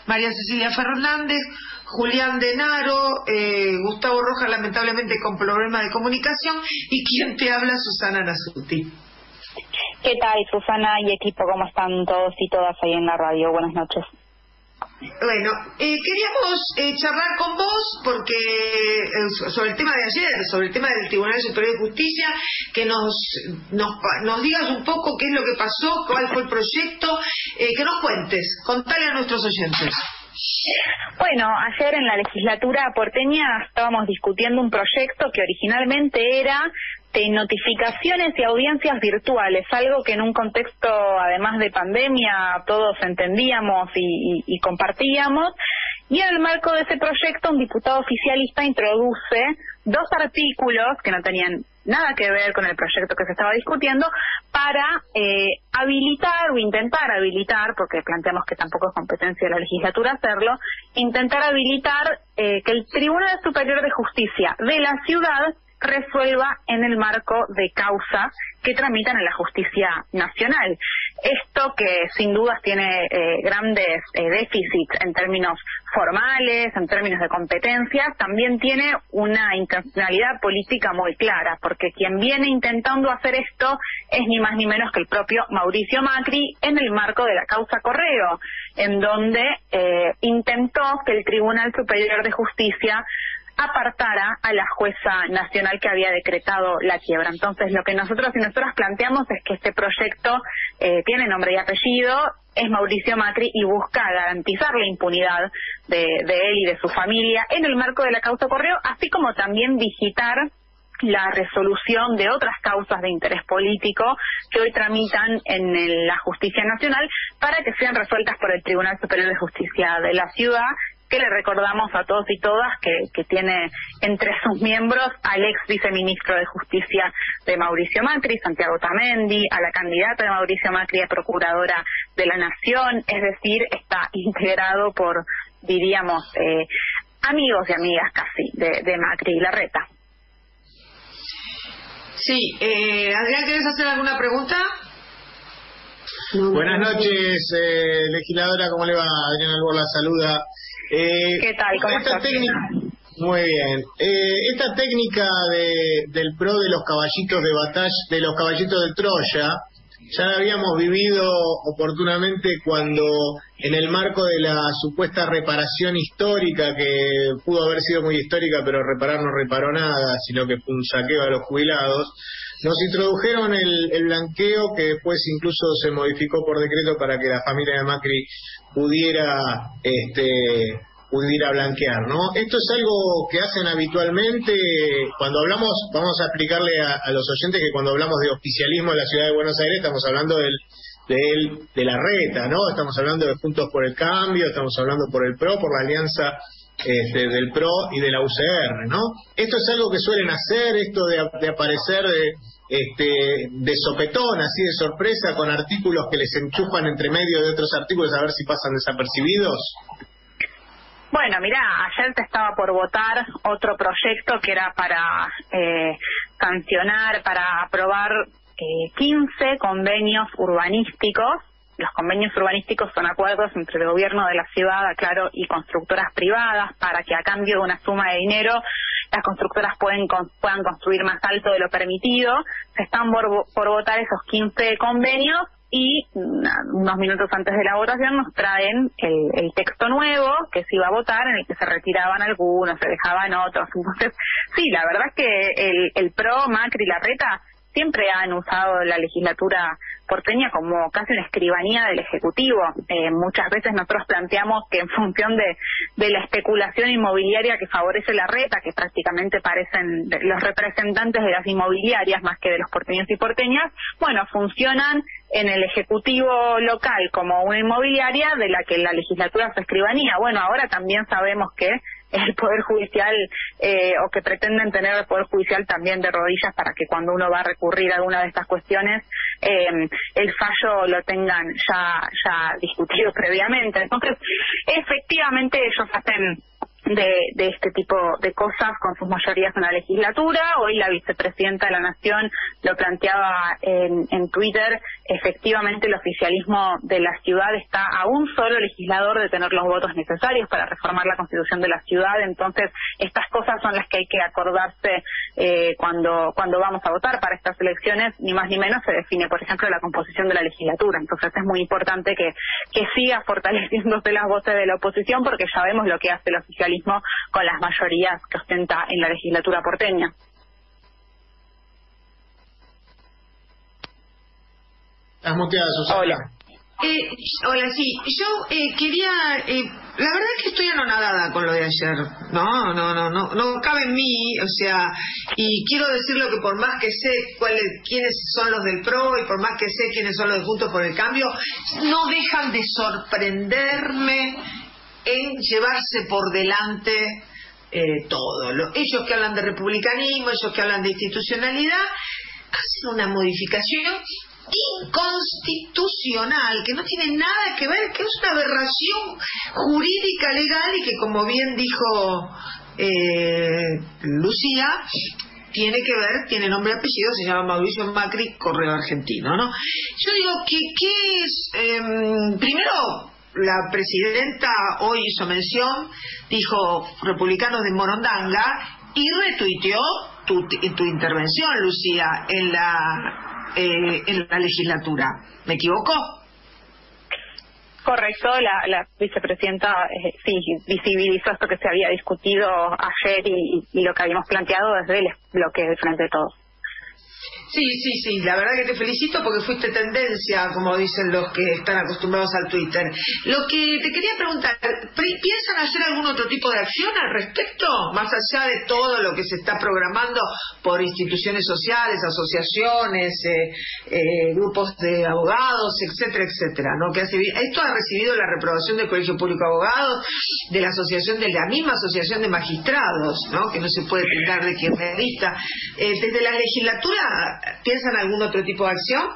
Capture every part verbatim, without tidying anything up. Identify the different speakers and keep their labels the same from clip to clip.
Speaker 1: María Cecilia Fernández, Julián Denaro, eh, Gustavo Rojas, lamentablemente con problemas de comunicación, y quien te habla, Susana Nasuti.
Speaker 2: ¿Qué tal, Susana y equipo? ¿Cómo están todos y todas ahí en la radio? Buenas noches.
Speaker 1: Bueno, eh, queríamos eh, charlar con vos porque eh, sobre el tema de ayer, sobre el tema del Tribunal Superior de Justicia, que nos, nos nos digas un poco qué es lo que pasó, cuál fue el proyecto, eh, que nos cuentes, contale a nuestros oyentes.
Speaker 2: Bueno, ayer en la legislatura porteña estábamos discutiendo un proyecto que originalmente era de notificaciones y audiencias virtuales, algo que en un contexto, además de pandemia, todos entendíamos y, y, y compartíamos, y en el marco de ese proyecto un diputado oficialista introduce dos artículos que no tenían nada que ver con el proyecto que se estaba discutiendo para eh, habilitar o intentar habilitar, porque planteamos que tampoco es competencia de la legislatura hacerlo, intentar habilitar eh, que el Tribunal Superior de Justicia de la ciudad resuelva en el marco de causas que tramitan en la justicia nacional. Esto que sin dudas tiene eh, grandes eh, déficits en términos formales, en términos de competencias, también tiene una intencionalidad política muy clara, porque quien viene intentando hacer esto es ni más ni menos que el propio Mauricio Macri en el marco de la causa Correo, en donde eh, intentó que el Tribunal Superior de Justicia apartara a la jueza nacional que había decretado la quiebra. Entonces, lo que nosotros y nosotras planteamos es que este proyecto eh, tiene nombre y apellido, es Mauricio Macri y busca garantizar la impunidad de, de él y de su familia en el marco de la causa Correo, así como también digitar la resolución de otras causas de interés político que hoy tramitan en el, la justicia nacional para que sean resueltas por el Tribunal Superior de Justicia de la ciudad, que le recordamos a todos y todas que, que tiene entre sus miembros al ex viceministro de Justicia de Mauricio Macri, Santiago Tamendi, a la candidata de Mauricio Macri a procuradora de la Nación, es decir, está integrado por, diríamos, eh, amigos y amigas casi de, de Macri y Larreta.
Speaker 1: Sí, eh, Adrián, ¿quieres hacer alguna pregunta?
Speaker 3: No, Buenas noches, eh, legisladora, ¿cómo le va? Adrián Albor la saluda.
Speaker 2: Eh, ¿Qué tal? ¿Cómo
Speaker 3: esta
Speaker 2: estás?
Speaker 3: Técnica, muy bien. Eh, esta técnica de, del pro de los caballitos de batalla, de los caballitos de Troya, ya la habíamos vivido oportunamente cuando, en el marco de la supuesta reparación histórica, que pudo haber sido muy histórica, pero reparar no reparó nada, sino que fue un saqueo a los jubilados, nos introdujeron el, el blanqueo, que después incluso se modificó por decreto para que la familia de Macri pudiera este pudiera blanquear, ¿no? Esto es algo que hacen habitualmente. Cuando hablamos, vamos a explicarle a, a los oyentes que cuando hablamos de oficialismo en la ciudad de Buenos Aires estamos hablando del del de la reta, ¿no? Estamos hablando de Juntos por el Cambio, estamos hablando por el PRO, por la alianza este, del PRO y de la U C R, ¿no? Esto es algo que suelen hacer, esto de, de aparecer de este de sopetón, así de sorpresa, con artículos que les enchufan entre medio de otros artículos a ver si pasan desapercibidos.
Speaker 2: Bueno, mirá, ayer te estaba por votar otro proyecto que era para eh, sancionar, para aprobar eh, quince convenios urbanísticos. Los convenios urbanísticos son acuerdos entre el gobierno de la ciudad, aclaro, y constructoras privadas para que a cambio de una suma de dinero las constructoras pueden, puedan construir más alto de lo permitido. Se están por, por votar esos quince convenios y unos minutos antes de la votación nos traen el, el texto nuevo que se iba a votar, en el que se retiraban algunos, se dejaban otros. Entonces, sí, la verdad es que el, el PRO, Macri y Larreta siempre han usado la legislatura porteña como casi una escribanía del Ejecutivo. Eh, muchas veces nosotros planteamos que en función de, de la especulación inmobiliaria que favorece Larreta, que prácticamente parecen los representantes de las inmobiliarias más que de los porteños y porteñas, bueno, funcionan en el Ejecutivo local como una inmobiliaria de la que la legislatura es escribanía. Bueno, ahora también sabemos que el Poder Judicial, eh, o que pretenden tener el Poder Judicial también de rodillas para que cuando uno va a recurrir a alguna de estas cuestiones, eh, el fallo lo tengan ya ya discutido previamente. Entonces, efectivamente ellos hacen de, de este tipo de cosas con sus mayorías en la legislatura. Hoy la vicepresidenta de la Nación lo planteaba en, en Twitter. Efectivamente, el oficialismo de la ciudad está a un solo legislador de tener los votos necesarios para reformar la Constitución de la ciudad. Entonces, estas cosas son las que hay que acordarse eh, cuando cuando vamos a votar para estas elecciones. Ni más ni menos se define, por ejemplo, la composición de la legislatura. Entonces, es muy importante que, que siga fortaleciéndose las voces de la oposición, porque ya vemos lo que hace el oficialismo con las mayorías que ostenta en la legislatura porteña.
Speaker 3: Estás muteada, Susana.
Speaker 2: Hola.
Speaker 1: Eh, hola, sí. Yo eh, quería... Eh, la verdad es que estoy anonadada con lo de ayer. No, no, no, no, no cabe en mí, o sea, y quiero decirlo que por más que sé cuáles, quiénes son los del P R O y por más que sé quiénes son los de Juntos por el Cambio, no dejan de sorprenderme en llevarse por delante eh, todo. Lo, ellos que hablan de republicanismo, ellos que hablan de institucionalidad, hacen una modificación inconstitucional que no tiene nada que ver, que es una aberración jurídica legal y que, como bien dijo eh, Lucía, tiene que ver, tiene nombre y apellido, se llama Mauricio Macri, Correo Argentino, ¿no? Yo digo que, que es, eh, primero, la presidenta hoy hizo mención, dijo republicanos de Morondanga, y retuiteó tu, tu intervención, Lucía, en la eh, en la legislatura. ¿Me equivocó?
Speaker 2: Correcto, la, la vicepresidenta eh, sí visibilizó esto que se había discutido ayer y, y lo que habíamos planteado desde el bloque de Frente de Todos.
Speaker 1: Sí, sí, sí, la verdad que te felicito porque fuiste tendencia, como dicen los que están acostumbrados al Twitter. Lo que te quería preguntar, ¿piensan hacer algún otro tipo de acción al respecto? Más allá de todo lo que se está programando por instituciones sociales, asociaciones, eh, eh, grupos de abogados, etcétera, etcétera, ¿no? Que hace, esto ha recibido la reprobación del Colegio Público de Abogados, de la asociación, de la misma asociación de magistrados, ¿no? Que no se puede pintar de kirchnerista. Eh, desde la legislatura, ¿piensan algún otro tipo de acción?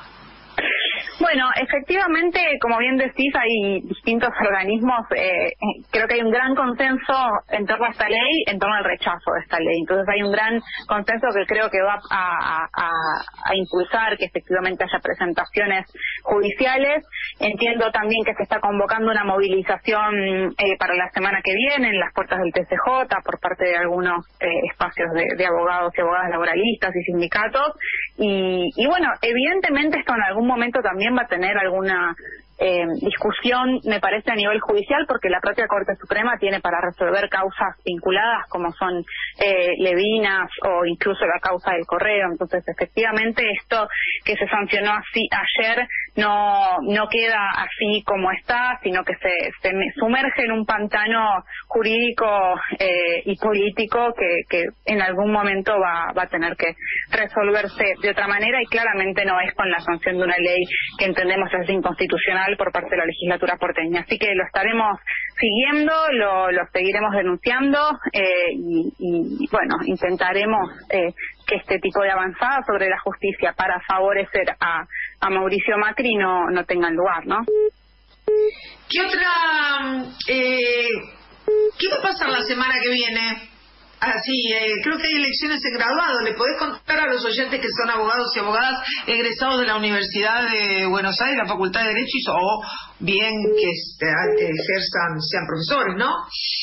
Speaker 2: Bueno, efectivamente, como bien decís, hay distintos organismos. Eh, creo que hay un gran consenso en torno a esta ley, en torno al rechazo de esta ley. Entonces hay un gran consenso que creo que va a, a, a impulsar que efectivamente haya presentaciones judiciales. Entiendo también que se está convocando una movilización eh, para la semana que viene en las puertas del T C J por parte de algunos eh, espacios de, de abogados y abogadas laboralistas y sindicatos. Y, y bueno, evidentemente esto en algún momento también va a tener alguna eh, discusión, me parece, a nivel judicial, porque la propia Corte Suprema tiene para resolver causas vinculadas como son eh, levinas o incluso la causa del correo. Entonces, efectivamente, esto que se sancionó así ayer no no queda así como está, sino que se, se sumerge en un pantano jurídico eh, y político que, que en algún momento va, va a tener que resolverse de otra manera, y claramente no es con la sanción de una ley que entendemos es inconstitucional por parte de la legislatura porteña. Así que lo estaremos siguiendo, lo, lo seguiremos denunciando eh, y, y, bueno, intentaremos eh, que este tipo de avanzadas sobre la justicia para favorecer a, a Mauricio Macri no, no tengan lugar, ¿no?
Speaker 1: ¿Qué otra... Eh, ¿Qué va a pasar la semana que viene? Ah, sí, eh, creo que hay elecciones en graduado. ¿Le podés contar a los oyentes que son abogados y abogadas egresados de la Universidad de Buenos Aires, la Facultad de Derecho, o bien que ejerzan, sean profesores, ¿no?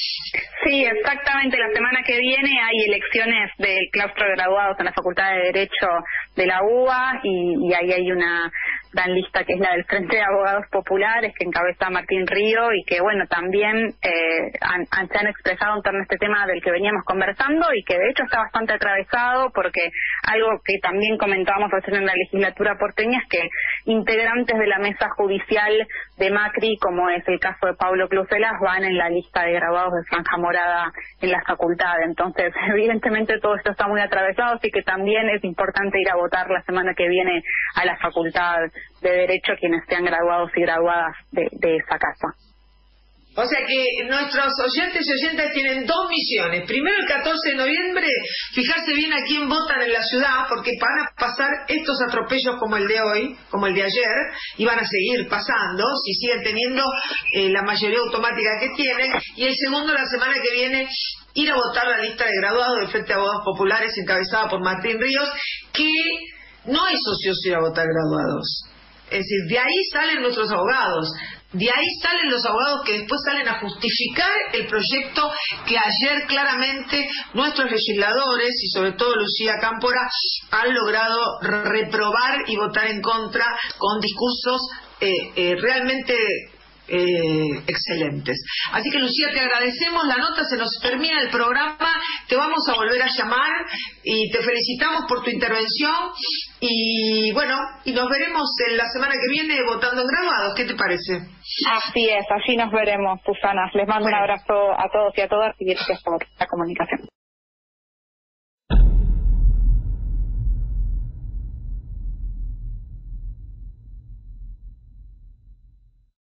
Speaker 2: Sí, exactamente. La semana que viene hay elecciones del claustro de graduados en la Facultad de Derecho de la U B A y, y ahí hay una gran lista que es la del Frente de Abogados Populares que encabeza Martín Río y que, bueno, también eh, han, han, se han expresado en torno a este tema del que veníamos conversando y que de hecho está bastante atravesado porque algo que también comentábamos recién en la legislatura porteña es que integrantes de la mesa judicial de Macri, como es el caso de Pablo Cluselas, van en la lista de graduados de Franja Morada en la facultad. Entonces, evidentemente todo esto está muy atravesado, así que también es importante ir a votar la semana que viene a la Facultad de Derecho quienes sean graduados y graduadas de, de esa casa.
Speaker 1: O sea que nuestros oyentes y oyentas tienen dos misiones. Primero, el catorce de noviembre, fijarse bien a quién votan en la ciudad, porque van a pasar estos atropellos como el de hoy, como el de ayer, y van a seguir pasando, si siguen teniendo eh, la mayoría automática que tienen. Y el segundo, la semana que viene, ir a votar la lista de graduados del Frente de Abogados Populares, encabezada por Martín Ríos, que no es ocioso ir a votar graduados. Es decir, de ahí salen nuestros abogados. De ahí salen los abogados que después salen a justificar el proyecto que ayer claramente nuestros legisladores y sobre todo Lucía Cámpora han logrado reprobar y votar en contra con discursos eh, eh, realmente eh, excelentes. Así que, Lucía, te agradecemos la nota, se nos termina el programa, te vamos a volver a llamar y te felicitamos por tu intervención y bueno, y nos veremos en la semana que viene votando en graduados. ¿Qué te parece?
Speaker 2: Así es, allí nos veremos, Susana. Les mando bueno. un abrazo a todos y a todas y gracias por la comunicación.